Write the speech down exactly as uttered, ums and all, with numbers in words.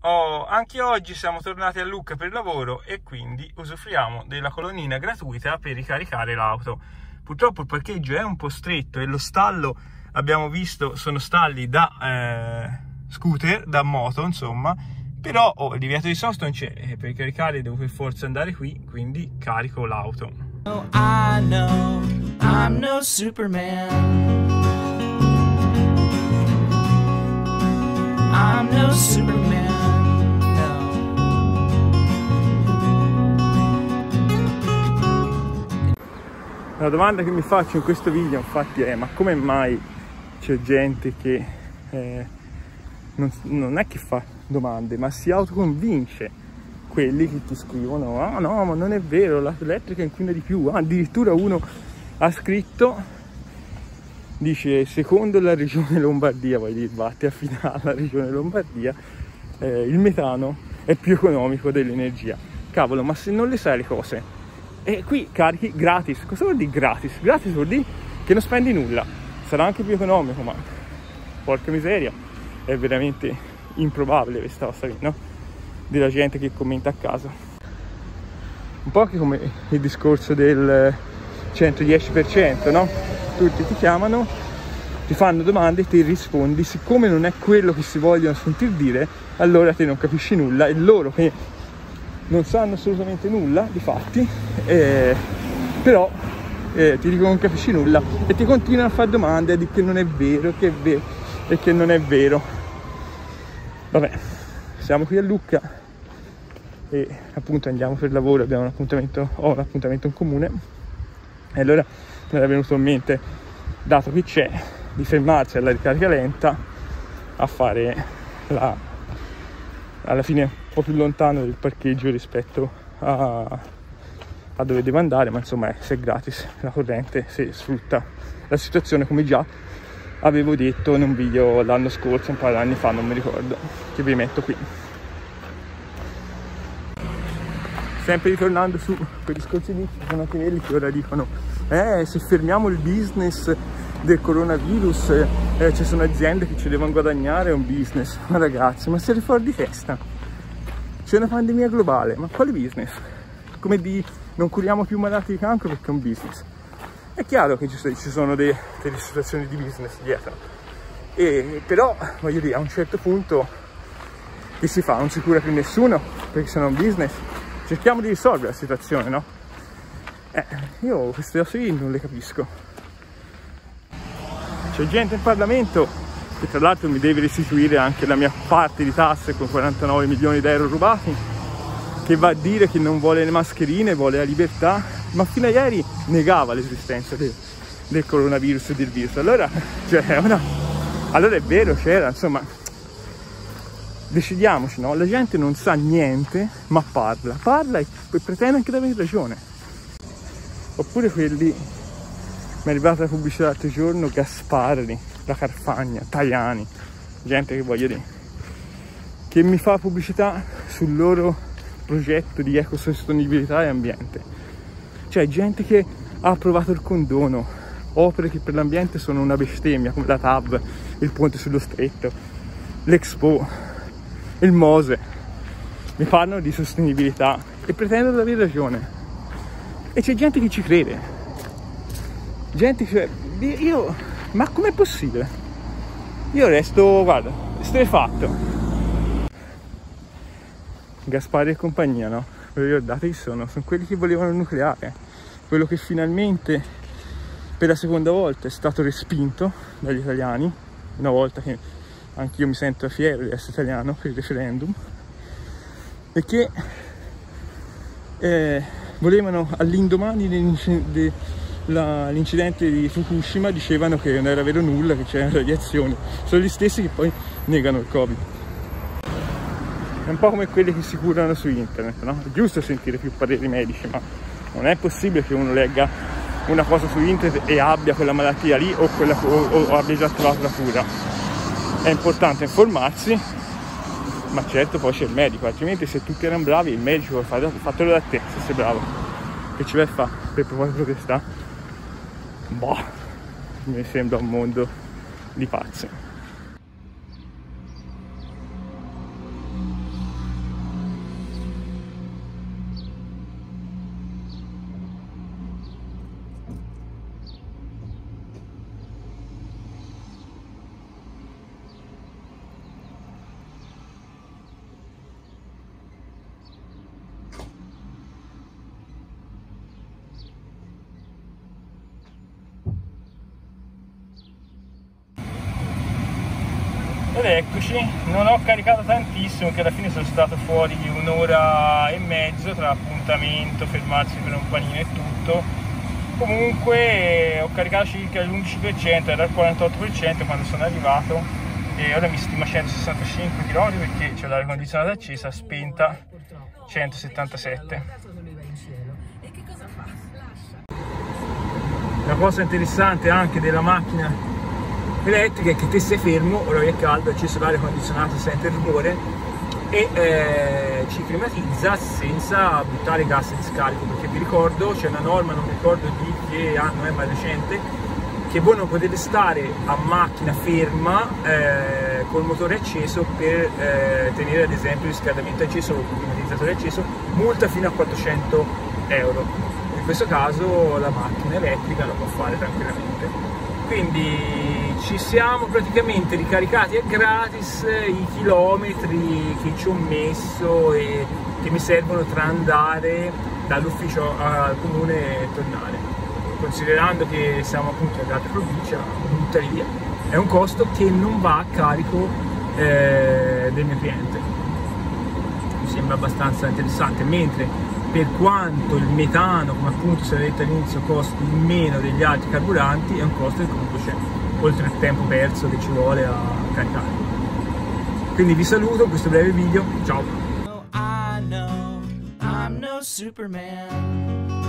Oh, anche oggi siamo tornati a Lucca per lavoro e quindi usufruiamo della colonnina gratuita per ricaricare l'auto. Purtroppo il parcheggio è un po' stretto e lo stallo, abbiamo visto, sono stalli da eh, scooter, da moto, insomma, però oh, il divieto di sosta non c'è, e per caricare devo per forza andare qui, quindi carico l'auto. Oh, I know I'm no Superman. I'm no Superman. La domanda che mi faccio in questo video infatti è: ma come mai c'è gente che eh, non, non è che fa domande, ma si autoconvince quelli che ti scrivono: ah no, ma non è vero, l'auto elettrica inquina di più. Ah, addirittura uno ha scritto, dice, secondo la regione Lombardia, vuoi dire, batti affidare alla regione Lombardia, eh, il metano è più economico dell'energia. Cavolo, ma se non le sai le cose, e qui carichi gratis. Cosa vuol dire gratis? Gratis vuol dire che non spendi nulla. Sarà anche più economico, ma porca miseria, è veramente improbabile questa cosa qui, no? Della gente che commenta a casa. Un po' che come il discorso del centodieci per cento, no? Tutti ti chiamano, ti fanno domande e ti rispondi. Siccome non è quello che si vogliono sentir dire, allora te non capisci nulla, e loro che non sanno assolutamente nulla, difatti, eh, però eh, ti dicono non capisci nulla e ti continuano a fare domande, a dire che non è vero, che è vero e che non è vero. Vabbè, siamo qui a Lucca e appunto andiamo per lavoro, abbiamo un appuntamento, ho un appuntamento in comune, e allora mi era venuto in mente, dato che c'è, di fermarsi alla ricarica lenta a fare la, alla fine un po' più lontano del parcheggio rispetto a, a dove devo andare, ma insomma se è gratis la corrente, se sfrutta la situazione, come già avevo detto in un video l'anno scorso, un paio di anni fa, non mi ricordo, che vi metto qui. Sempre ritornando su quei discorsi lì, ci sono anche quelli che ora dicono eh se fermiamo il business del coronavirus eh, ci sono aziende che ci devono guadagnare, è un business. Ma ragazzi, ma siete fuori di testa? C'è una pandemia globale, ma quale business? Come di non curiamo più malati di cancro perché è un business. È chiaro che ci sono dei, delle situazioni di business dietro, e però voglio dire, a un certo punto che si fa? Non si cura più nessuno perché sono un business. Cerchiamo di risolvere la situazione, no? Eh, io queste cose non le capisco. C'è gente in Parlamento che tra l'altro mi deve restituire anche la mia parte di tasse con quarantanove milioni di euro rubati, che va a dire che non vuole le mascherine, vuole la libertà, ma fino a ieri negava l'esistenza del, del coronavirus e del virus. Allora, cioè, una, allora è vero, c'era, insomma, decidiamoci, no? La gente non sa niente, ma parla, parla e pretende anche di avere ragione. Oppure quelli, mi è arrivata la pubblicità l'altro giorno, Gasparri, la Carfagna, Tajani, gente che voglio dire, che mi fa pubblicità sul loro progetto di ecosostenibilità e ambiente. Cioè gente che ha approvato il condono, opere che per l'ambiente sono una bestemmia, come la T A V, il ponte sullo stretto, l'Expo, il Mose, mi parlano di sostenibilità e pretendono di avere ragione. E c'è gente che ci crede, gente che, io, ma com'è possibile? Io resto, guarda, esterrefatto. Gasparri e compagnia, no? Vi ricordate chi sono? Sono quelli che volevano il nucleare, quello che finalmente per la seconda volta è stato respinto dagli italiani, una volta che anch'io mi sento fiero di essere italiano per il referendum, e che eh, volevano all'indomani dell'incidente di Fukushima, dicevano che non era vero nulla, che c'erano radiazioni. Sono gli stessi che poi negano il Covid. È un po' come quelli che si curano su internet, no? È giusto sentire più pareri medici, ma non è possibile che uno legga una cosa su internet e abbia quella malattia lì o, quella, o, o abbia già trovato la cura. È importante informarsi, ma certo poi c'è il medico, altrimenti se tutti erano bravi il medico fatelo da te, se sei bravo. Che ci vai a fare per poi protestare? Boh, mi sembra un mondo di pazzi. Ed eccoci, non ho caricato tantissimo, che alla fine sono stato fuori un'ora e mezzo tra appuntamento, fermarsi per un panino e tutto. Comunque ho caricato circa l'undici per cento, era il quarantotto per cento quando sono arrivato, e ora mi stima centosessantacinque chilometri perché c'è l'aria condizionata accesa, spenta centosettantasette. La cosa interessante anche della macchina elettrica è che te sei fermo, ora è caldo, è acceso l'aria condizionata, sente il rumore e eh, ci climatizza senza buttare gas di scarico, perché vi ricordo, c'è una norma, non mi ricordo di che anno è, ma è recente, che voi non potete stare a macchina ferma eh, col motore acceso per eh, tenere ad esempio il riscaldamento acceso o il climatizzatore acceso, multa fino a quattrocento euro. In questo caso la macchina elettrica lo può fare tranquillamente. Quindi ci siamo praticamente ricaricati a gratis i chilometri che ci ho messo e che mi servono tra andare dall'ufficio al comune e tornare. Considerando che siamo appunto nell'altra provincia, tuttavia è un costo che non va a carico eh, del mio cliente. Mi sembra abbastanza interessante, mentre per quanto il metano, come appunto si è detto all'inizio, costi meno degli altri carburanti, è un costo che comunque c'è, oltre il tempo perso che ci vuole a caricare. Quindi vi saluto con questo breve video, ciao! I know I'm no Superman.